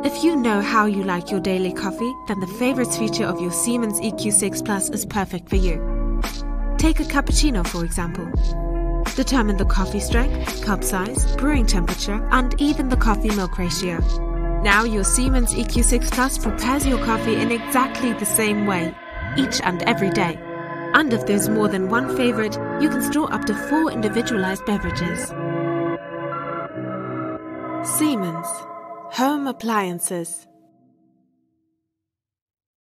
If you know how you like your daily coffee, then the favorites feature of your Siemens EQ6 Plus is perfect for you. Take a cappuccino, for example. Determine the coffee strength, cup size, brewing temperature, and even the coffee-milk ratio. Now your Siemens EQ6 Plus prepares your coffee in exactly the same way, each and every day. And if there's more than one favorite, you can store up to 4 individualized beverages. Siemens Home Appliances.